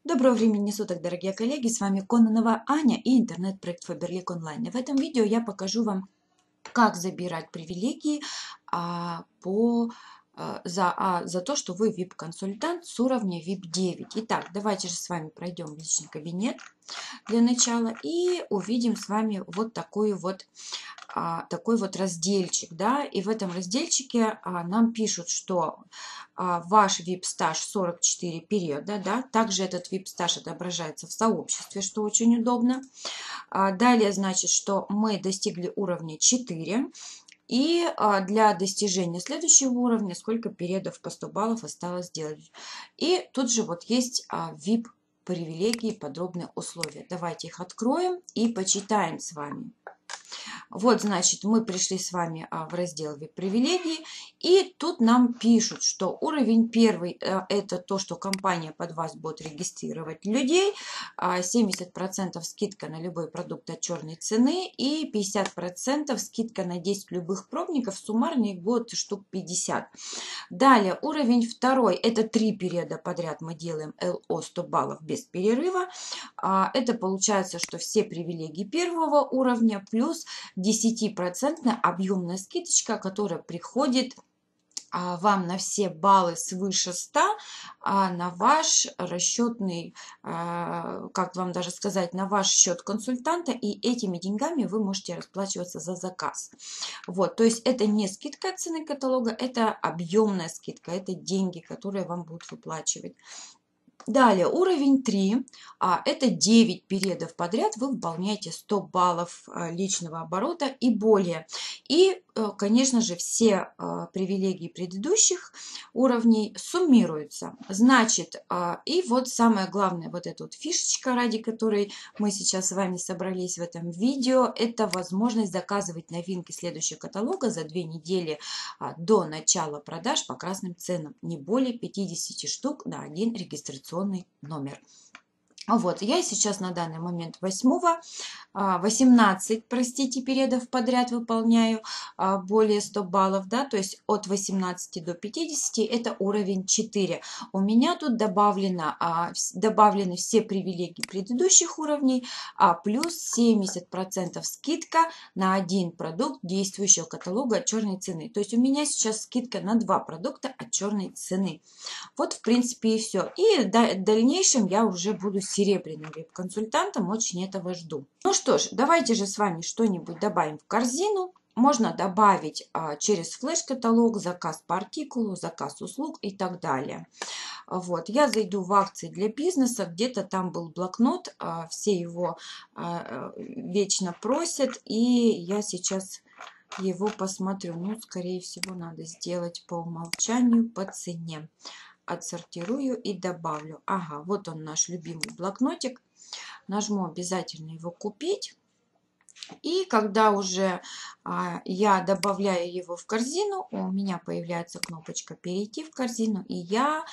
Доброго времени суток, дорогие коллеги! С вами Кононова Аня и интернет-проект Faberlic Online. В этом видео я покажу вам, как забирать привилегии за то, что вы VIP-консультант с уровня VIP 9. Итак, давайте же с вами пройдем в личный кабинет для начала и увидим с вами вот такой вот разделчик, да, и в этом разделчике нам пишут, что ваш VIP-стаж 44 периода, да, также этот VIP-стаж отображается в сообществе, что очень удобно. Далее, значит, что мы достигли уровня 4, и для достижения следующего уровня сколько периодов по 100 баллов осталось сделать. И тут же вот есть VIP привилегии, подробные условия. Давайте их откроем и почитаем с вами. Вот, значит, мы пришли с вами в раздел VIP-привилегии, и тут нам пишут, что уровень первый – это то, что компания под вас будет регистрировать людей, 70% скидка на любой продукт от черной цены и 50% скидка на 10 любых пробников, суммарно их будет штук 50. Далее, уровень второй – это 3 периода подряд мы делаем ЛО 100 баллов без перерыва. Это получается, что все привилегии первого уровня плюс 10% объемная скидочка, которая приходит вам на все баллы свыше 100, на ваш расчетный, как вам даже сказать, на ваш счет консультанта, и этими деньгами вы можете расплачиваться за заказ. Вот, то есть это не скидка от цены каталога, это объемная скидка, это деньги, которые вам будут выплачивать. Далее, уровень 3, это 9 периодов подряд, вы выполняете 100 баллов личного оборота и более. И, конечно же, все привилегии предыдущих уровней суммируются. Значит, и вот самое главное, вот эта вот фишечка, ради которой мы сейчас с вами собрались в этом видео, это возможность заказывать новинки следующего каталога за 2 недели до начала продаж по красным ценам. Не более 50 штук на один регистрационный номер. Вот, я сейчас на данный момент 18, простите, периодов подряд выполняю более 100 баллов, да, то есть от 18 до 50 это уровень 4. У меня тут добавлены все привилегии предыдущих уровней, плюс 70% скидка на один продукт действующего каталога от черной цены. То есть у меня сейчас скидка на 2 продукта от черной цены. Вот, в принципе, и все. И в дальнейшем я уже буду серебряным веб-консультантом, очень этого жду. Ну что ж, давайте же с вами что-нибудь добавим в корзину. Можно добавить через флеш-каталог, заказ по артикулу, заказ услуг и так далее. Вот, я зайду в акции для бизнеса, где-то там был блокнот, все его вечно просят, и я сейчас его посмотрю. Ну, скорее всего, надо сделать по умолчанию по цене. Отсортирую и добавлю. Ага, вот он, наш любимый блокнотик. Нажму обязательно его купить. И когда уже я добавляю его в корзину, у меня появляется кнопочка «Перейти в корзину», и я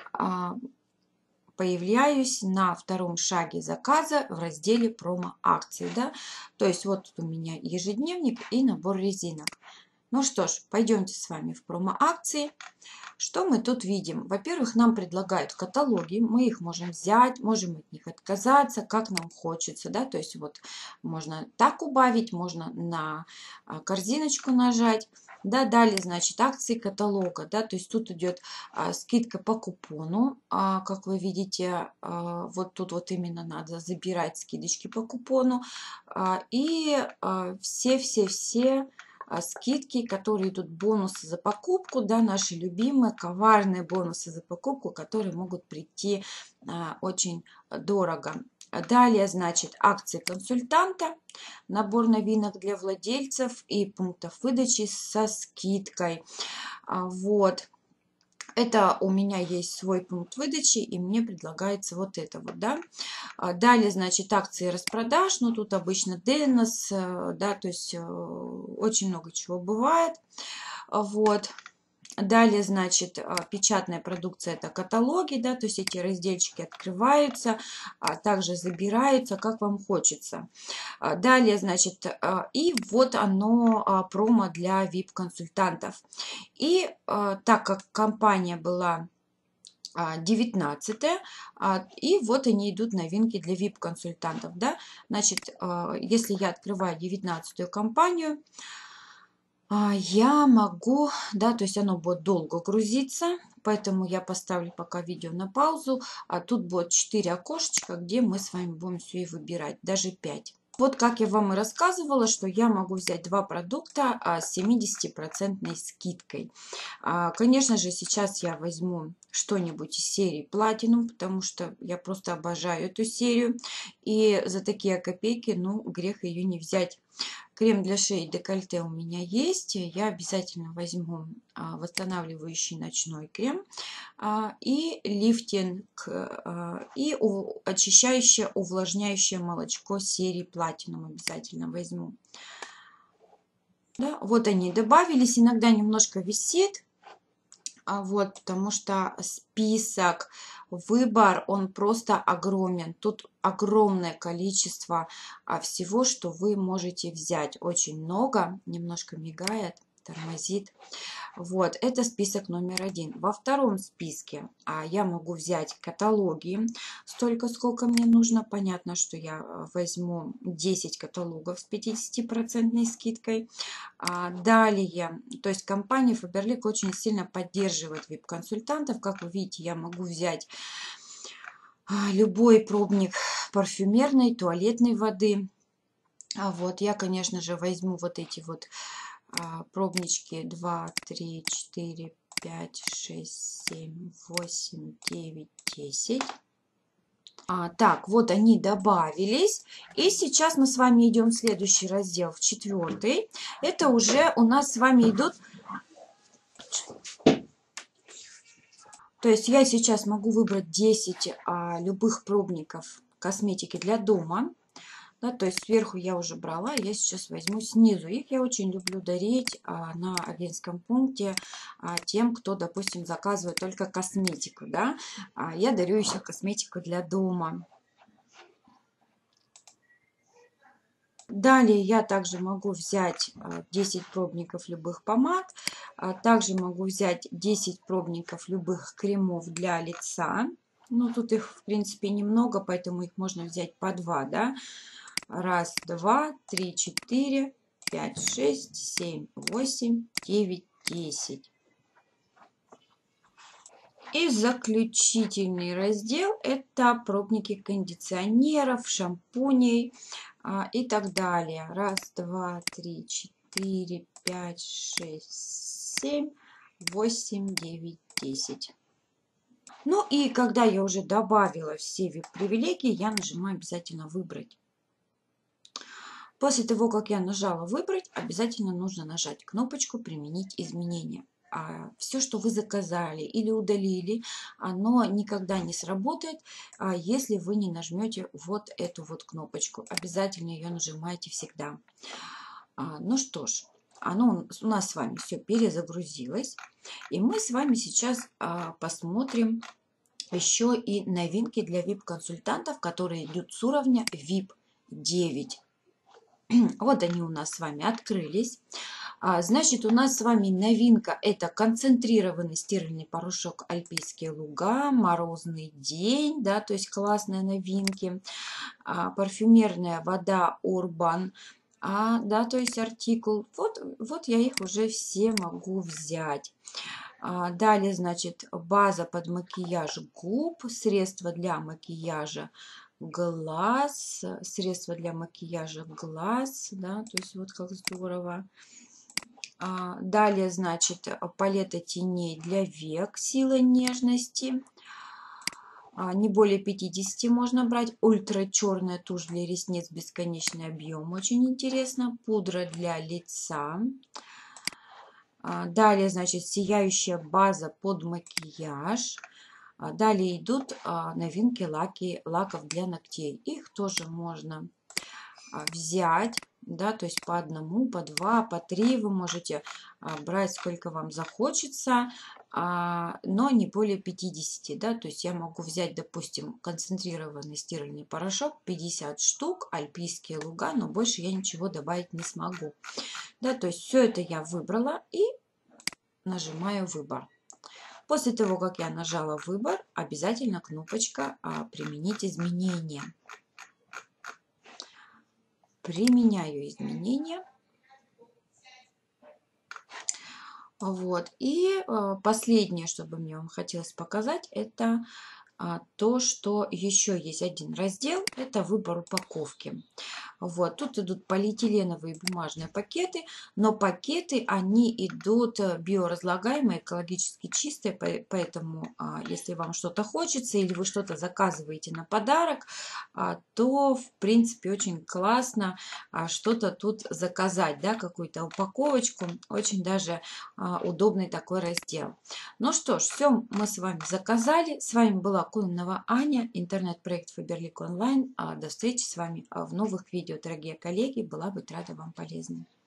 появляюсь на втором шаге заказа в разделе промо-акции. Да? То есть вот у меня ежедневник и набор резинок. Ну что ж, пойдемте с вами в промо-акции. Что мы тут видим? Во-первых, нам предлагают каталоги, мы их можем взять, можем от них отказаться, как нам хочется, да, то есть вот можно так убавить, можно на корзиночку нажать, да, далее, значит, акции каталога, да, то есть тут идет скидка по купону, как вы видите, вот тут вот именно надо забирать скидочки по купону, и все скидки, которые идут, бонусы за покупку, да, наши любимые коварные бонусы за покупку, которые могут прийти очень дорого. Далее, значит, акции консультанта, набор новинок для владельцев и пунктов выдачи со скидкой. Вот. Это у меня есть свой пункт выдачи, и мне предлагается вот это вот, да. Далее, значит, акции распродаж, ну, тут обычно Денос, да, то есть очень много чего бывает, вот. Далее, значит, печатная продукция – это каталоги, да, то есть эти разделчики открываются, также забираются, как вам хочется. Далее, значит, и вот оно, промо для VIP-консультантов. И так как компания была 19. И вот они идут новинки для VIP-консультантов. Да? Значит, если я открываю 19-ю компанию, я могу, да, то есть оно будет долго грузиться, поэтому я поставлю пока видео на паузу. Тут будет 4 окошечка, где мы с вами будем все и выбирать, даже 5. Вот как я вам и рассказывала, что я могу взять 2 продукта с 70% скидкой. Конечно же, сейчас я возьму что-нибудь из серии Platinum, потому что я просто обожаю эту серию. И за такие копейки, ну, грех ее не взять. Крем для шеи декольте у меня есть. Я обязательно возьму восстанавливающий ночной крем и лифтинг и очищающее увлажняющее молочко серии Platinum обязательно возьму. Да, вот они добавились. Иногда немножко висит. Вот, потому что список, выбор, он просто огромен. Тут огромное количество всего, что вы можете взять. Очень много, немножко мигает, тормозит. Вот, это список номер 1. Во втором списке я могу взять каталоги, столько, сколько мне нужно. Понятно, что я возьму 10 каталогов с 50% скидкой. Далее, то есть компания Faberlic очень сильно поддерживает VIP-консультантов. Как вы видите, я могу взять любой пробник парфюмерной, туалетной воды. Вот, я, конечно же, возьму вот эти вот пробнички 2, 3, 4, 5, 6, 7, 8, 9, 10. Так, вот они добавились. И сейчас мы с вами идем в следующий раздел, в 4. Это уже у нас с вами идут... То есть я сейчас могу выбрать 10 любых пробников косметики для дома. Да, то есть сверху я уже брала, я сейчас возьму снизу. Их я очень люблю дарить на агентском пункте тем, кто, допустим, заказывает только косметику. Да? Я дарю еще косметику для дома. Далее я также могу взять 10 пробников любых помад. Также могу взять 10 пробников любых кремов для лица. Ну, тут их, в принципе, немного, поэтому их можно взять по 2, да. 1, 2, 3, 4, 5, 6, 7, 8, 9, 10. И заключительный раздел – это пробники кондиционеров, шампуней и так далее. 1, 2, 3, 4, 5, 6, 7, 8, 9, 10. Ну и когда я уже добавила все VIP-привилегии, я нажимаю обязательно «Выбрать». После того, как я нажала «Выбрать», обязательно нужно нажать кнопочку «Применить изменения». Все, что вы заказали или удалили, оно никогда не сработает, если вы не нажмете вот эту вот кнопочку. Обязательно ее нажимайте всегда. Ну что ж, оно у нас с вами все перезагрузилось. И мы с вами сейчас посмотрим еще и новинки для VIP-консультантов, которые идут с уровня VIP 9. Вот они у нас с вами открылись. Значит, у нас с вами новинка – это концентрированный стиральный порошок «Альпийские луга», «Морозный день», да, то есть классные новинки. Парфюмерная вода «Урбан», да, то есть артикул. Вот я их уже все могу взять. Далее, значит, база под макияж губ, средства для макияжа глаз, средства для макияжа глаз, да, то есть вот как здорово. Далее, значит, палета теней для век, сила нежности. Не более 50 можно брать. Ультра черная тушь для ресниц, бесконечный объем, очень интересно. Пудра для лица. Далее, значит, сияющая база под макияж. Далее идут новинки лаков для ногтей. Их тоже можно взять, да, то есть по одному, по 2, по 3 вы можете брать, сколько вам захочется, но не более 50, да, то есть я могу взять, допустим, концентрированный стиральный порошок, 50 штук, «Альпийские луга», но больше я ничего добавить не смогу, да, то есть все это я выбрала и нажимаю «Выбор». После того, как я нажала «Выбор», обязательно кнопочка «Применить изменения». Применяю изменения. Вот. И последнее, что бы мне вам хотелось показать, это то, что еще есть один раздел, это выбор упаковки. Вот, тут идут полиэтиленовые бумажные пакеты, но пакеты, они идут биоразлагаемые, экологически чистые, поэтому если вам что-то хочется или вы что-то заказываете на подарок, то, в принципе, очень классно что-то тут заказать, да, какую-то упаковочку, очень даже удобный такой раздел. Ну что ж, все мы с вами заказали. С вами была Кононова Аня, интернет-проект Faberlic Online. До встречи с вами в новых видео, дорогие коллеги. Была быть рада вам полезной.